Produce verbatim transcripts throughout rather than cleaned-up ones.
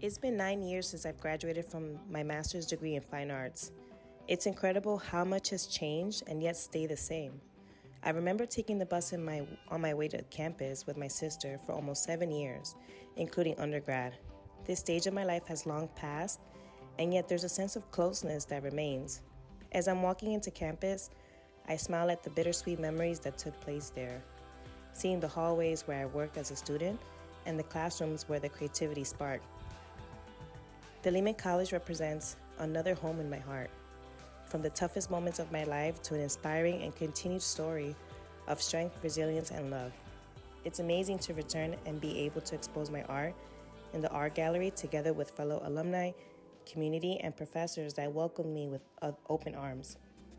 It's been nine years since I've graduated from my master's degree in fine arts. It's incredible how much has changed and yet stayed the same. I remember taking the bus in my, on my way to campus with my sister for almost seven years, including undergrad. This stage of my life has long passed, and yet there's a sense of closeness that remains. As I'm walking into campus, I smile at the bittersweet memories that took place there, seeing the hallways where I worked as a student and the classrooms where the creativity sparked. The Lehman College represents another home in my heart, from the toughest moments of my life to an inspiring and continued story of strength, resilience, and love. It's amazing to return and be able to expose my art in the art gallery together with fellow alumni, community, and professors that welcomed me with open arms.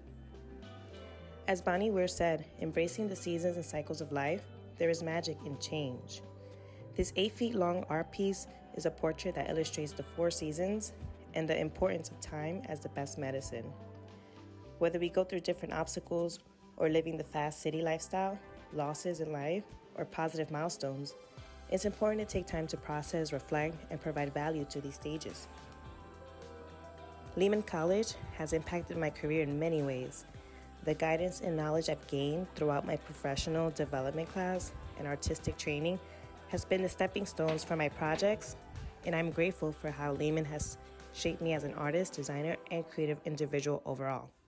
As Bonnie Ware said, embracing the seasons and cycles of life, there is magic in change. This eight feet long art piece is a portrait that illustrates the four seasons and the importance of time as the best medicine. Whether we go through different obstacles or living the fast city lifestyle, losses in life, or positive milestones, it's important to take time to process, reflect, and provide value to these stages. Lehman College has impacted my career in many ways. The guidance and knowledge I've gained throughout my professional development class and artistic training has been the stepping stones for my projects, and I'm grateful for how Lehman has shaped me as an artist, designer, and creative individual overall.